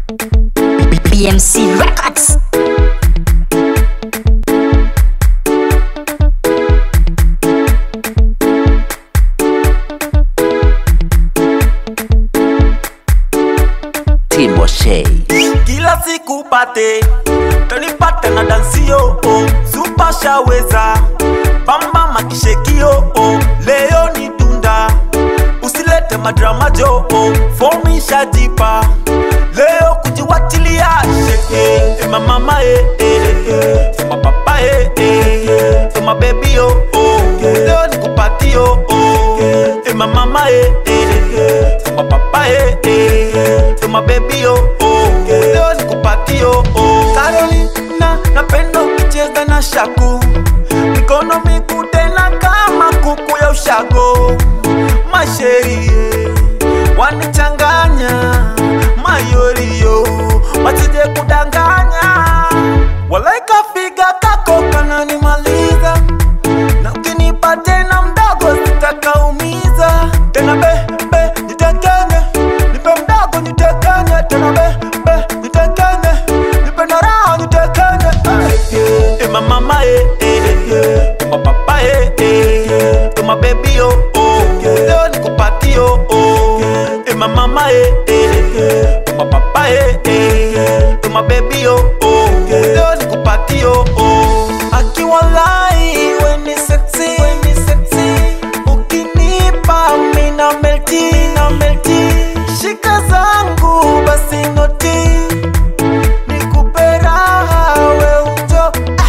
BMC Records. Kila siku pate Tonipate na dansio Super shaweza Bamba makishekio Leo ni tunda Usilete madrama jo Formi shajipa Leo kujiwachilia Sheke Ema mama Ema papa Ema baby Leo ni kupatio Ema mama Ema papa Ema baby leo nikupatio Carolina napenda ukicheza na shaku Mikono miguu tena kama kuku ya ushago Masheri wanichanganya Mayorio wasije kudanganya Walaika figa kako kananimaliza Na ukinipa tena mdogo sitakaumiza Tena be nitekenge Nipe mdogo nitekenge Tena be nitekenge Nipe na raha nitekenge Ema mama Ema papa Ema baby Leo nikupatio Ema mama Ema papa Ema baby Leo nikupatio Akiwalai weni sexy Ukinipa mina melty Shika zangu basi noti Nikupe raha we unjo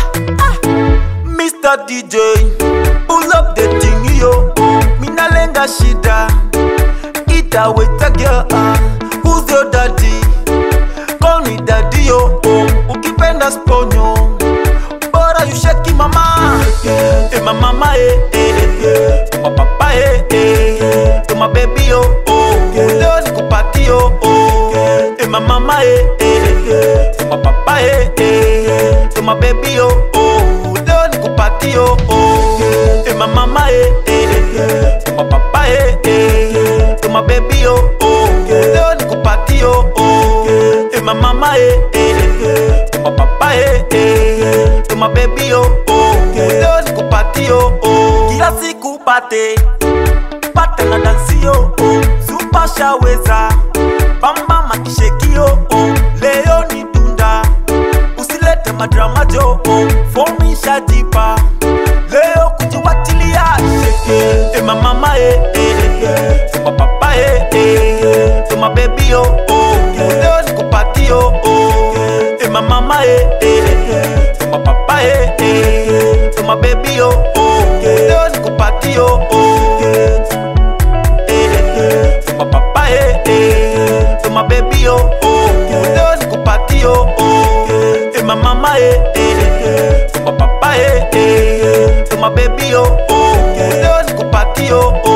Mr. DJ pull up the thing yo Mina lenga shida Ita weta girl Who's your daddy? Call me daddy yo Ukipenda sponyo Bora you shake mama Ema mama Ema papa Ema baby Leo nikupatio Ema mama Ema papa Ema baby Leo nikupatio Ema mama Ema papa Ema baby Leo nikupatio Ema mama Ema papa Ema baby Leo nikupatio Kila siku pate na dansio Super shaweza Bamba makishekio Leo ni tunda Usilete madrama jo Formi shajipa Leo kujiwachilia Sheke Ema mama Ema papa Ema baby Leo nikupatio Ema mama Ema papa Ema baby Leo nikupatio Ema papa Ema baby Leo nikupatio Ema mama Ema papa Ema baby Leo nikupatio